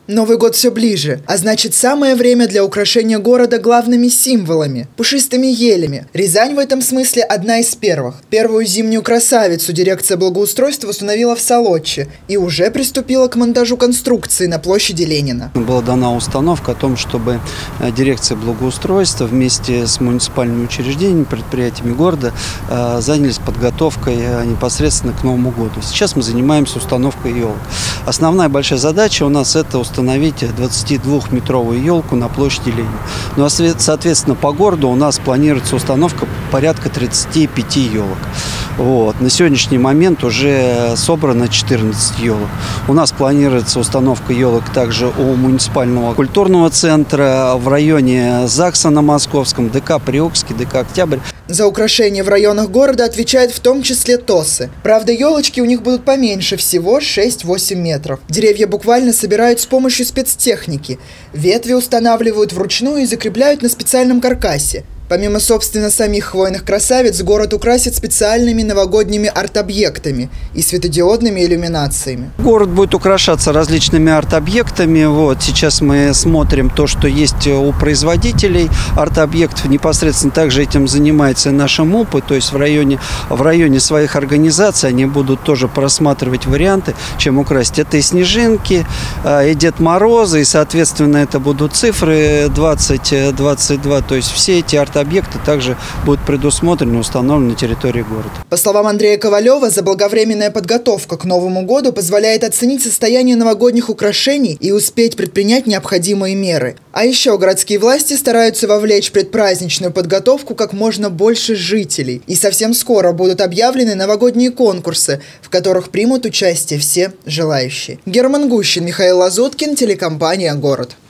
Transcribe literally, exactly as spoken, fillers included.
Новый год все ближе, а значит самое время для украшения города главными символами – пушистыми елями. Рязань в этом смысле одна из первых. Первую зимнюю красавицу дирекция благоустройства установила в Солодче и уже приступила к монтажу конструкции на площади Ленина. Была дана установка о том, чтобы дирекция благоустройства вместе с муниципальными учреждениями, предприятиями города занялись подготовкой непосредственно к Новому году. Сейчас мы занимаемся установкой елок. Основная большая задача у нас – это установить двадцатидвухметровую елку на площади Ленина. Ну а соответственно по городу у нас планируется установка порядка тридцати пяти елок. Вот. На сегодняшний момент уже собрано четырнадцать елок. У нас планируется установка елок также у муниципального культурного центра, в районе ЗАГСа на Московском, ДК Приокский, ДК Октябрь. За украшения в районах города отвечают в том числе ТОСы. Правда, елочки у них будут поменьше, всего шесть-восемь метров. Деревья буквально собирают с помощью спецтехники. Ветви устанавливают вручную и закрепляют на специальном каркасе. Помимо, собственно, самих хвойных красавиц, город украсит специальными новогодними арт-объектами и светодиодными иллюминациями. Город будет украшаться различными арт-объектами. Вот сейчас мы смотрим то, что есть у производителей арт-объектов. Непосредственно также этим занимается наша МУПы, то есть в районе, в районе своих организаций они будут тоже просматривать варианты, чем украсить. Это и снежинки, и Дед Морозы, и, соответственно, это будут цифры двадцать двадцать два, то есть все эти арт объекты также будут предусмотрены и установлены на территории города. По словам Андрея Ковалева, заблаговременная подготовка к Новому году позволяет оценить состояние новогодних украшений и успеть предпринять необходимые меры. А еще городские власти стараются вовлечь в предпраздничную подготовку как можно больше жителей. И совсем скоро будут объявлены новогодние конкурсы, в которых примут участие все желающие. Герман Гущин, Михаил Лазуткин, телекомпания «Город».